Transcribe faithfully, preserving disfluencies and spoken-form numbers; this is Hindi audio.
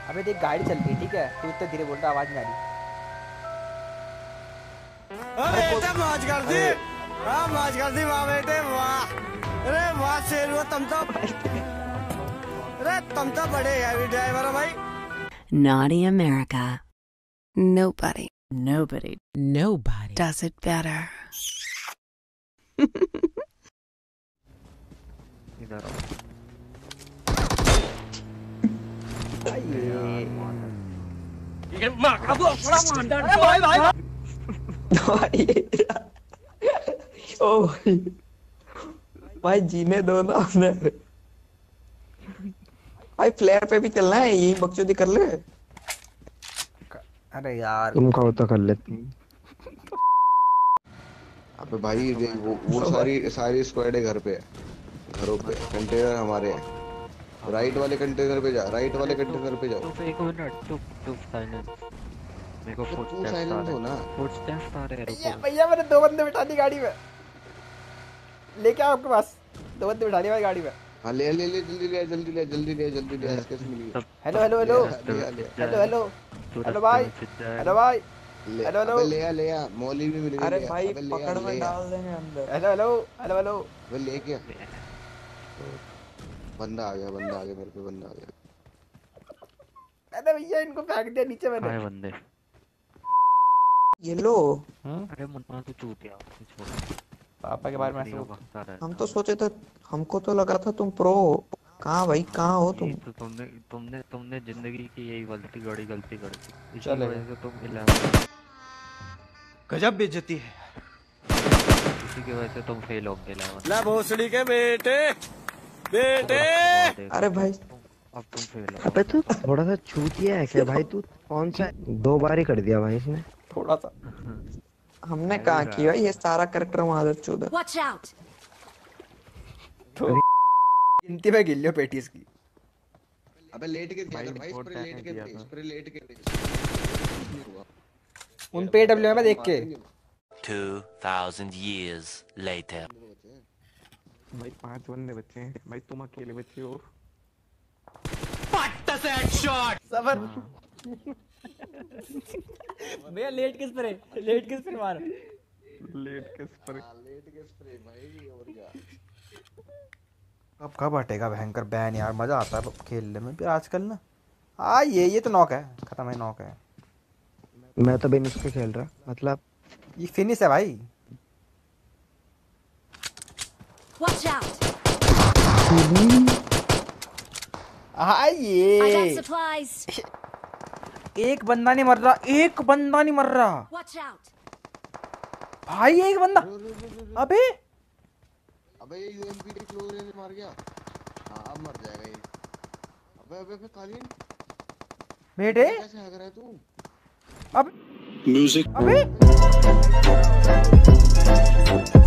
अबे देख गाड़ी चल रही है, ठीक है, तू इतना धीरे बोल रहा, आवाज नहीं आ रही। अरे बेटा मौज कर दी, हाँ मौज कर दी वाह बेटे वाह। अरे वाह शेर तुम तो, अरे तुम तो बड़े हैवी ड्राइवर हो भाई। Naughty America. Nobody, nobody, Nobody does it better. इधर ये मार का वो बड़ा मांडा। अरे भाई भाई ओ भाई भाई जीने दो ना हमने। भाई फ्लेयर पे भी चलना है, यही बकचोदी कर ले। अरे यार तुम कहो तो कर लेती। अबे भाई वो वो सारी सारी स्क्वाड है घर पे, घरों पे। कंटेनर हमारे हैं, राइट वाले कंटेनर पे जा, राइट वाले कंटेनर पे जाओ। तो एक मिनट चुप चुप साइलेंस। मेरे को फुटस्टेप्स आ रहे हैं, फुटस्टेप्स आ रहे हैं। भैया भैया मैंने दो बंदे बिठा दी गाड़ी में, लेके आओ आपके पास, दो बंदे बिठा दिए भाई गाड़ी में। हाँ ले ले ले जल्दी ले जल्दी ले जल्दी ले जल्दी ले एसकेस मिल गई। Hello hello hello hello hello hello भाई हेलो भाई हेलो हेलो ले आ ले आ मौली भी मिल गई। अरे भाई पकड़ में डाल देंगे अंदर। हेलो हेलो हेलो हेलो अबे ले क्या बंदा आ गया, बंदा आ गया मेरे पे, बंदा आ गया। अरे भैया इनको फेंक दिया नीचे मैंने। हाय बंदे ये लो। अरे मुन्ना तू चूतिया छोड़। पापा के बारे में ऐसे हम तो सोचे थे, हमको तो लगा था तुम प्रो हो। कहाँ भाई कहाँ हो तुम? तो तुमने तुमने तुमने जिंदगी की यही गलती गड़ी गलती कर दी, इसी चले वजह से तुम इलेवन गजब बेइज्जती है। इसी की वजह से तुम फेल हो गए इलेवन। ला भोसड़ी के बेटे बेटे। अरे भाई अब तुम फेल हो। अबे तू थोड़ा सा चूतिया है क्या भाई? तू कौन सा दो बार ही कर दिया भाई इसने। थोड़ा सा हमने कहा कि भाई ये सारा कैरेक्टर मादर चोद है। Watch out! गिनती में गिन लियो पेटीज की। अबे लेट के दिया कर भाई, स्प्रे लेट के दे, स्प्रे लेट के दे। उन पे डब्ल्यू में देख के two thousand years later. भाई पांच बंदे बच्चे हैं भाई, तुम अकेले बच्चे हो। सबर भैया लेट किस पर है, लेट किस पर मार, लेट के स्प्रे लेट के स्प्रे भाई और क्या। अब कब हटेगा भयंकर बैन यार, मजा आता है खेलने में भी आजकल ना। हाँ ये ये तो नॉक है, खत्म है, नॉक है। मैं तो बिन इसके खेल रहा, मतलब ये फिनिश है भाई। Watch out! हाँ I got ये supplies. एक बंदा नहीं मर रहा, एक बंदा नहीं मर रहा Watch out! भाई, एक बंदा। अबे अबे ये यूएमपी के क्लोज रेंज मार गया। हाँ अब मर जाएगा ये। अबे अबे अबे कालीन बेटे कैसे भाग रहा है तू? अब म्यूजिक अबे